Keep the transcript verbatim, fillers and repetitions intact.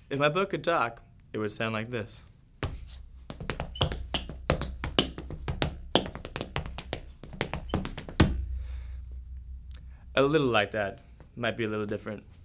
If my book could talk, it would sound like this. A little like that. Might be a little different.